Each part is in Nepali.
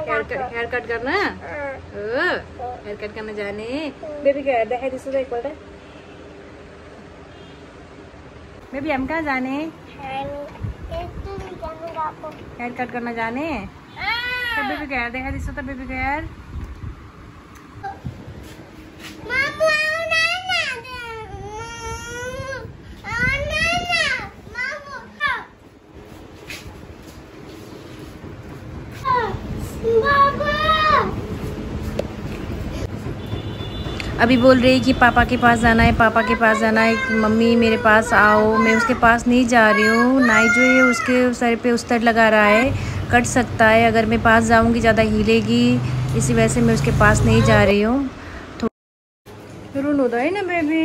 हेयर कट करना, हेयर कट करना जाने। बेबी का हेयर दिखाई दिसो तो एकपल्ट। बेबी हम कहाँ जाने? हेयर कट करना जाने। बेबी का हेयर दिखाई दिसो तो बेबी का हेयर। अभी बोल रही कि पापा के पास जाना है, पापा के पास जाना है, मम्मी मेरे पास आओ। मैं उसके पास नहीं जा रही हूँ। नाई जो है उसके सर पे उस्तर लगा रहा है, कट सकता है। अगर मैं पास जाऊँगी ज़्यादा हिलेगी, इसी वजह से मैं उसके पास नहीं जा रही हूँ। तो रुन हुँदैन बेबी।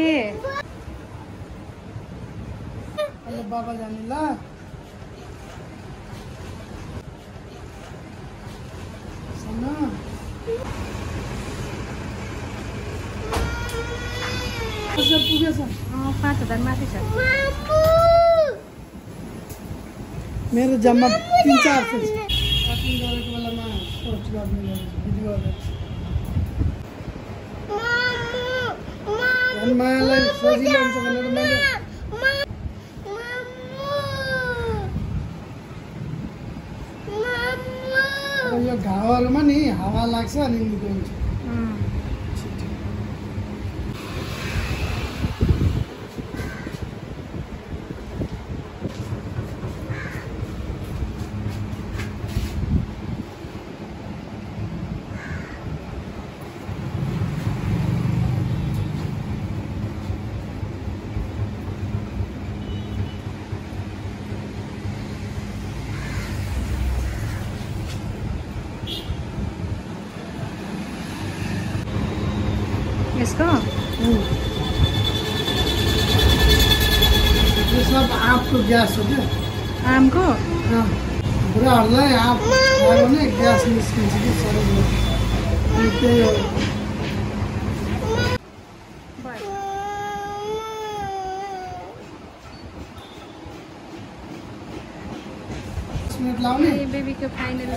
बाबा जाने ला सुना 5,000 माथि छ। मेरो जम्मा 3-4 छ। शपिङ गरेको बेलामा पोस्ट गर्ने भिडियो अनि मायालाई सजिलो हुन्छ भनेर मैले यो घाउहरुमा नि हावा लाग्छ अनि निको हुन्छ। यसको यो सब आँपको ग्यास हो क्या? आमको? बुढाहरूलाई आँप खायो भने ग्यास निस्किन्छ कि शरीरमा, त्यही हो। मिनट लाउने बेबी को फाइनल।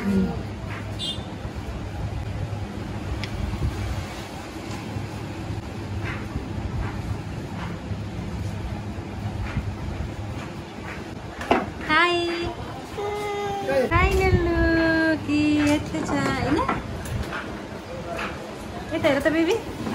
फाइनल लुक यस्तो छ हैन? यता हेर त बेबी।